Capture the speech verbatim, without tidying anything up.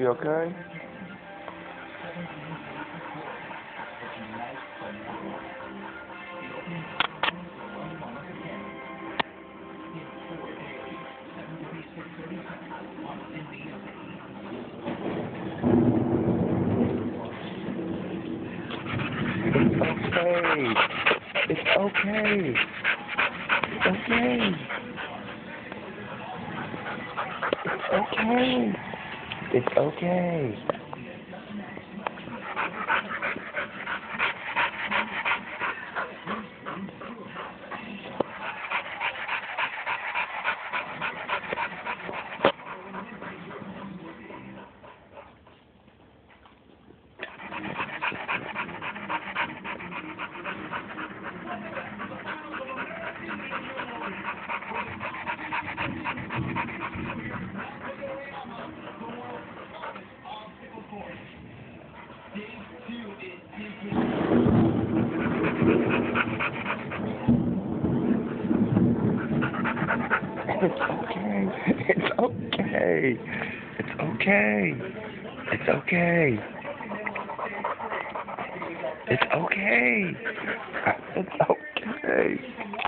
You okay? It's okay. It's okay. It's okay. It's okay. It's okay. It's okay. It's okay. It's okay. It's okay. It's okay. It's okay.